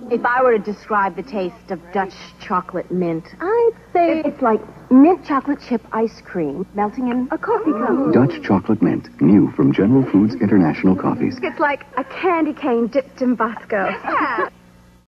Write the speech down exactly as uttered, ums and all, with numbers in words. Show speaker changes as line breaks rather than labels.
If I were to describe the taste of Dutch chocolate mint,
I'd say it's like mint chocolate chip ice cream melting in a coffee cup.
Dutch chocolate mint, new from General Foods International Coffees.
It's like a candy cane dipped in Bosco.
yeah.